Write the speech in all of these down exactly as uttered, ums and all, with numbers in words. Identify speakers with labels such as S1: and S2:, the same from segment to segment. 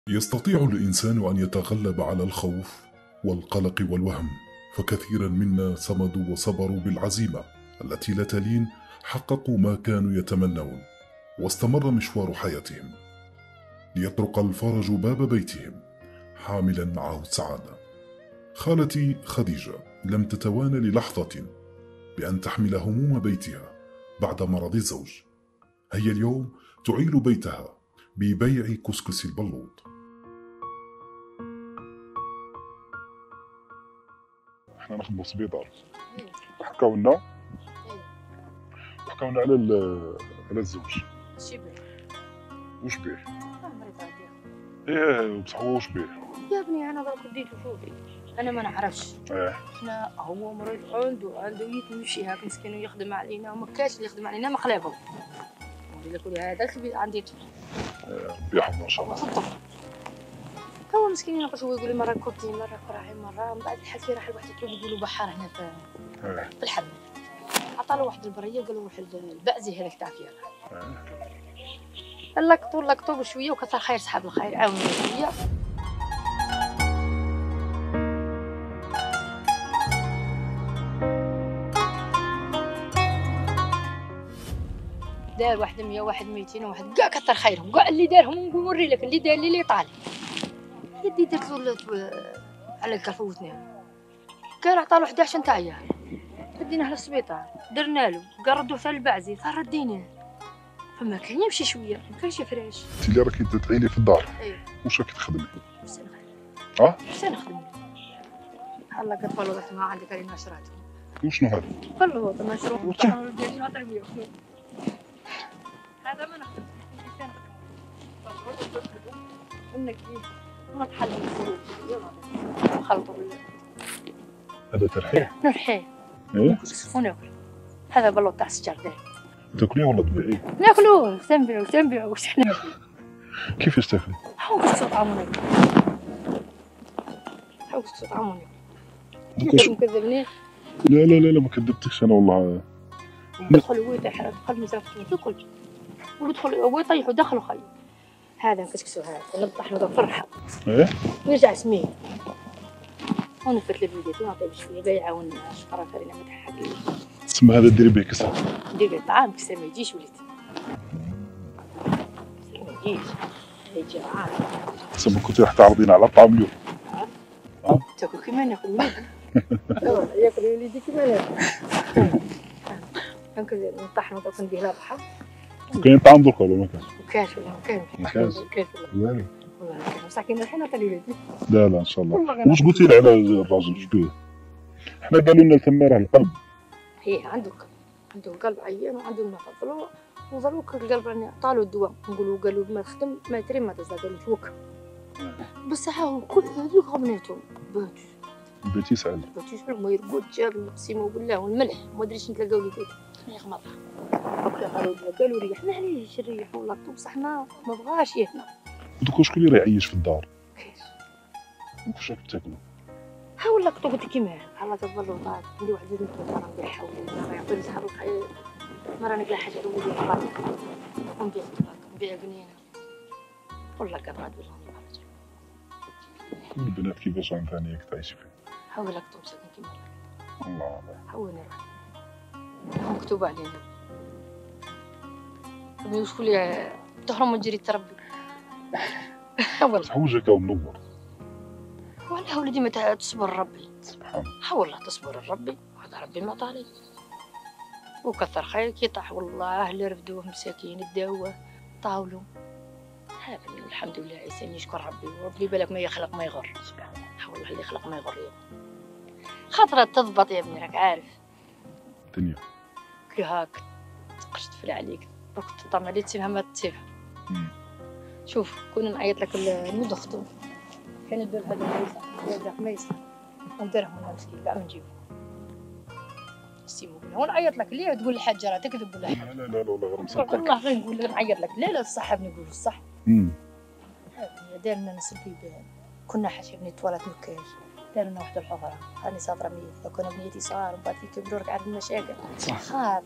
S1: يستطيع الإنسان أن يتغلب على الخوف والقلق والوهم، فكثيرا منا صمدوا وصبروا بالعزيمة التي لا تلين، حققوا ما كانوا يتمنون، واستمر مشوار حياتهم ليطرق الفرج باب بيتهم حاملا معه السعادة. خالتي خديجة لم تتوانى للحظة بأن تحمل هموم بيتها بعد مرض الزوج. هي اليوم تعيل بيتها ببيع كسكس البلوط.
S2: احنا نخدموا في سبيطار، وحكاو لنا وحكاو لنا على على الزوج.
S3: شي بيه؟
S2: وش بيه؟
S3: اه مريض عادي.
S2: ايه بصح هو وش بيه؟
S3: يا ابني انا ضرك وديته شوفي، انا ما نعرفش.
S2: ايه
S3: احنا هو مريض عنده عنده يمشي هاك مسكين ويخدم علينا، وما كاش اللي يخدم علينا مخلافه. نقول لك هذا الكبير عندي طفل.
S2: ايه بيحفظ ان شاء الله.
S3: الطفل هو مسكين يناقش، هو يقول لي مره كرتي مره كراهي مره، من بعد الحكي راح لواحد يطلب يقولوا بحر هنا في
S2: ايه
S3: في الحمل. عطى له واحد البريه وقال له روح البأزي هذاك تاع فيها.
S2: ايه
S3: لقطوا لقطوا بشويه وكثر خير صحاب الخير عاونوا شويه. دار واحد مية واحد ميتين وواحد كاع كثر خيرهم، كاع اللي دارهم نوري لك اللي دار لي اللي طالع. يدي درت له على كاع فوتناه، كان عطى له حداش نتاع عيال، وديناه للسبيطار درنا له، قال ردوه تاع البعزي رديناه. فما كان يمشي شويه، ما كانش فراش.
S2: انت اللي راكي تعيني في الدار،
S3: ايوا
S2: واش راكي تخدمي؟
S3: بس نخدم.
S2: اه
S3: بس نخدم. الله قد فلوضت ما عندك علينا نشراتهم.
S2: وشنو هذا؟
S3: فلوض مشروع طحنوا ديالنا تربيه. هذا ما نخدم. انك ما تحل يلا خلطوا بالله.
S2: هذا ترحيح؟
S3: نرحيه
S2: ايه
S3: وناكل. هذا بلوط تاع الشجر داير.
S2: تاكليه ولا تبيعيه؟
S3: ناكلوه تنبيعو تنبيعو واش حنا
S2: كيفاش تاكلي؟
S3: هاو كسكسو طعمو ناكل. هاو كسكسو طعمو ناكل.
S2: دوكا
S3: مكذبني؟
S2: لا لا لا لا ما كذبتكش انا والله.
S3: دخل هو يطيح دخل مسافة تاكل ودخل هو يطيح ودخلوا خلي هذا نكسكسو هذا نطحنو ذا فرحة.
S2: ايه
S3: ويرجع سميه ونفت الفيديو ونعطيه بشوية باي يعاوننا شكرا فرينا ما تحكيش.
S2: تسمى هذا ديري به كسر؟
S3: ندير الطعام كسر ما يجيش وليت. كسر ما يجيش يجي عاد.
S2: تسمى كنت راح تعرضين على طعام اليوم.
S3: اه تاكل كيما ناكل وليدي. ياكل وليدي كيما ناكل. هكذا نطحنو دوك ندير لها بحر.
S2: كاين طعام دوكا ولا ما كانش؟
S3: وكاش ولا ما كانش؟
S2: ما كانش؟
S3: كاش ولا
S2: والو.
S3: والله ما كان، بصح كاين الحين عطاني وليدي.
S2: لا لا ان شاء الله.
S3: والله غير
S2: واش قلتي لي على الراجل اش بيه؟ حنا قالوا لنا تما راه القلب.
S3: هي عنده قلب، عنده القلب عيان وعنده المرض، وضروك القلب راني عطالو الدواء، نقولوا قالوا ما خدم ما تري ما تزاد قالوا توكل. بصح هو كل هذوك غبنيتهم باتوا
S2: بيتي سعد.
S3: باتوا شنو ما يرقد جاب نقسموا بالله والملح ما ادريش نتلاقاو لي فيه يا غمض. قالوا قالوا ريح معليش نريح والله بصح ما ما بغاش يهنا.
S2: دوكا شكون اللي راه يعيش في الدار؟
S3: كاينش
S2: واش راكم تاكلوا؟
S3: ها والله كنت قلت كيما الله تفضلوا طاق عندي واحد زيد نتوما راه ندير حول ما يعطيني صحاب الخير ما راني نلقى حاجه ولدي فقط ونبيع نبيع قنينه والله قد غاد والله
S2: كل البنات كيفاش عن ثانيك تعيشي فيه؟
S3: ها والله كنت مساكن كيما
S2: الله
S3: ها وين نروح مكتوب علينا يوسفوا لي تهرم وتجري تربي. ها والله
S2: حوجك او منور.
S3: والله ولدي متى تصبر ربي
S2: سبحان الله.
S3: ها والله تصبر الربي وهذا ربي ما طالي وكثر خيرك يطيح والله اللي رفدوه مساكين الدواء طاولوا. هذا الحمد لله عيسى يشكر ربي وربي بالك ما يخلق ما يغر.
S2: سبحان الله.
S3: ها والله اللي يخلق ما يغر يا خاطرها تضبط يا ابني راك عارف
S2: الدنيا
S3: كي هاك قشت فلا عليك راك تطمع لي تسيبها ما تسيبها. شوف كون نعيط لك المود اختو كان الدور هذا ما يصح هذا ما يصح نديرهم انا مسكين كاع نجيبو سيمو ونعيط لك ليه تقول الحاجه راه تكذب ولا
S2: لا لا لا والله غير مصدقك.
S3: والله غير نقول لك نعيط لك لا لا الصح نقول الصح.
S2: امم
S3: دارنا نسبي كنا حاشبني توالت مكاش دارنا واحد الحفره راني صابره ميت لو كان بنيتي صغار وبعد يكبروا لك عاد المشاكل خاف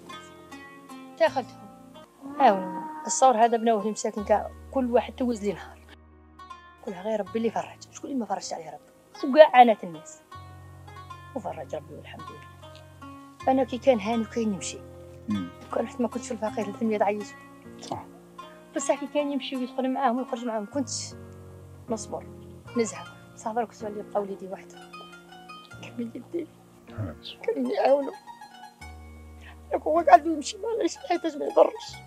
S3: تاخذهم. هاو الصور هذا بناوه مساكن كاع كل واحد توز لي نهار كلها غير ربي اللي فرج، شكون اللي ما فرجش عليه ربي؟ وكاع عانات الناس وفرج ربي والحمد لله. انا كي كان هاني وكاين يمشي كان حتى ما كنتش في الفقير الدنيا تعيش
S2: صح.
S3: بس كي كان يمشي ويدخل معاهم ويخرج معاهم كنت نصبر نزهق صح. برك كنت اللي بقى وليدي وحده كمل يدي كان يعاونو هو قاعد يمشي معليش حيت ما يضرش.